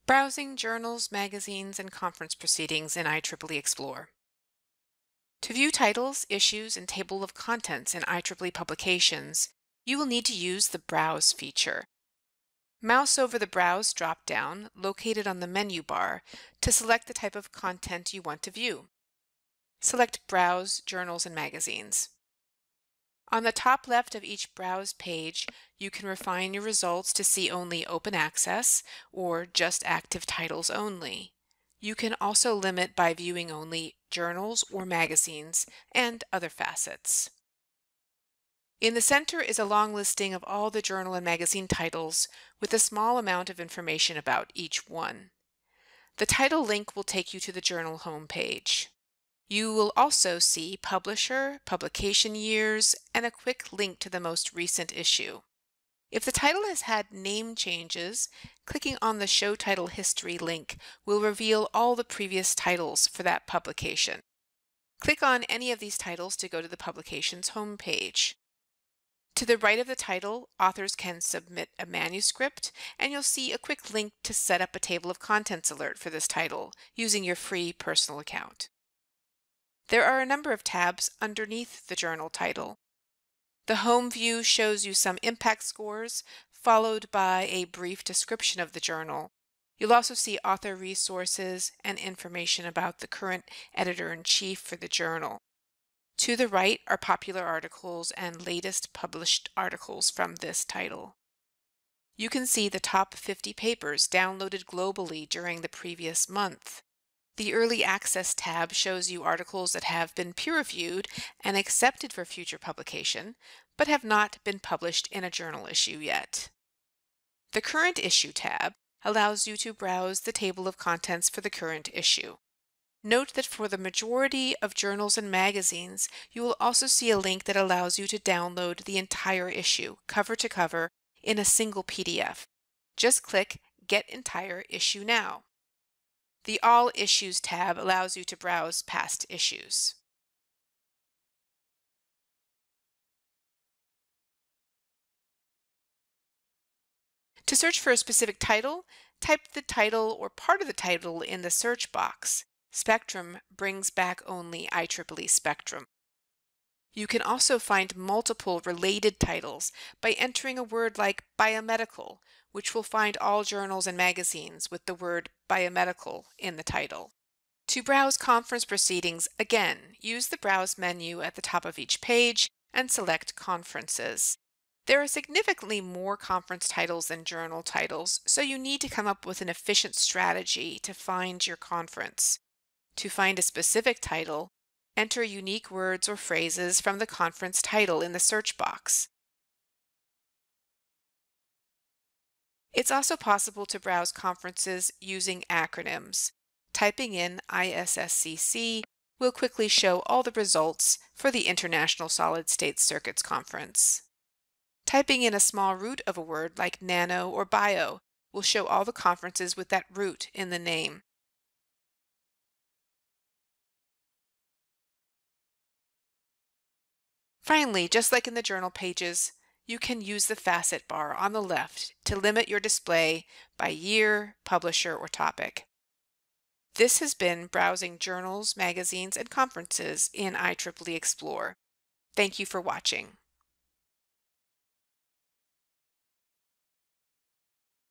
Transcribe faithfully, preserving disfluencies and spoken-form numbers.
Browsing journals, magazines, and conference proceedings in I triple E Xplore. To view titles, issues, and table of contents in I triple E publications, you will need to use the Browse feature. Mouse over the Browse drop-down located on the menu bar to select the type of content you want to view. Select Browse Journals and Magazines. On the top left of each Browse page, you can refine your results to see only open access or just active titles only. You can also limit by viewing only journals or magazines and other facets. In the center is a long listing of all the journal and magazine titles with a small amount of information about each one. The title link will take you to the journal homepage. You will also see publisher, publication years, and a quick link to the most recent issue. If the title has had name changes, clicking on the Show Title History link will reveal all the previous titles for that publication. Click on any of these titles to go to the publication's homepage. To the right of the title, authors can submit a manuscript, and you'll see a quick link to set up a table of contents alert for this title using your free personal account. There are a number of tabs underneath the journal title. The home view shows you some impact scores, followed by a brief description of the journal. You'll also see author resources and information about the current editor-in-chief for the journal. To the right are popular articles and latest published articles from this title. You can see the top fifty papers downloaded globally during the previous month. The Early Access tab shows you articles that have been peer-reviewed and accepted for future publication, but have not been published in a journal issue yet. The Current Issue tab allows you to browse the table of contents for the current issue. Note that for the majority of journals and magazines, you will also see a link that allows you to download the entire issue, cover to cover, in a single P D F. Just click Get Entire Issue Now. The All Issues tab allows you to browse past issues. To search for a specific title, type the title or part of the title in the search box. Spectrum brings back only I triple E Spectrum. You can also find multiple related titles by entering a word like biomedical, which will find all journals and magazines with the word biomedical in the title. To browse conference proceedings, again, use the Browse menu at the top of each page and select Conferences. There are significantly more conference titles than journal titles, so you need to come up with an efficient strategy to find your conference. To find a specific title, enter unique words or phrases from the conference title in the search box. It's also possible to browse conferences using acronyms. Typing in I S S C C will quickly show all the results for the International Solid State Circuits Conference. Typing in a small root of a word like nano or bio will show all the conferences with that root in the name. Finally, just like in the journal pages, you can use the facet bar on the left to limit your display by year, publisher, or topic. This has been Browsing Journals, Magazines, and Conferences in I triple E Xplore. Thank you for watching.